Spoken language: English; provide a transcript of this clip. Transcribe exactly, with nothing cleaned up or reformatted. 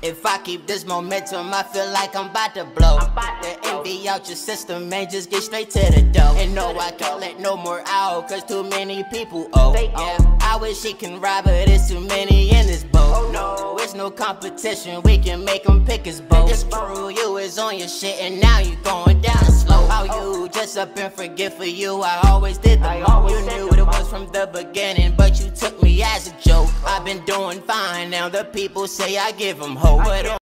If I keep this momentum, I feel like I'm about to blow. The envy out your system, man, just get straight to the dough. And no, I can't let no more out, cause too many people owe. Yeah, I wish he can ride, but it's too many in this boat. No, it's no competition, we can make him pick his boat. It's true, you was on your shit and now you going down slow. How you just up and forget for you, I always did the most. You knew what it was from the beginning, but you took me as a joke. I've been doing fine, now the people say I give them hope. But